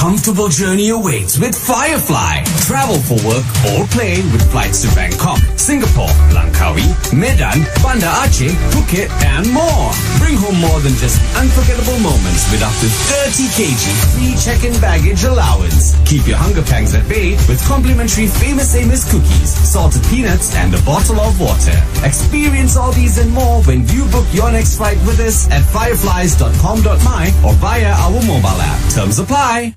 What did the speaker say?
comfortable journey awaits with Firefly. Travel for work or play with flights to Bangkok, Singapore, Langkawi, Medan, Banda Aceh, Phuket, and more. Bring home more than just unforgettable moments with up to 30 kg free check-in baggage allowance. Keep your hunger pangs at bay with complimentary Famous Amos cookies, salted peanuts, and a bottle of water. Experience all these and more when you book your next flight with us at fireflies.com.my or via our mobile app. Terms apply.